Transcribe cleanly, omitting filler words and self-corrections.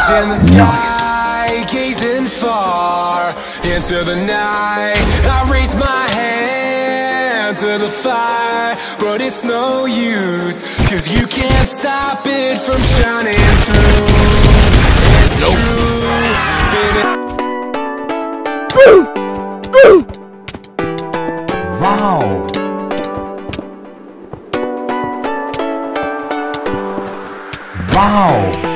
in the sky, gazing far into the night. I raise my hand to the fire, but it's no use, 'cause you can't stop it from shining through. It's true, baby. Wow! Wow!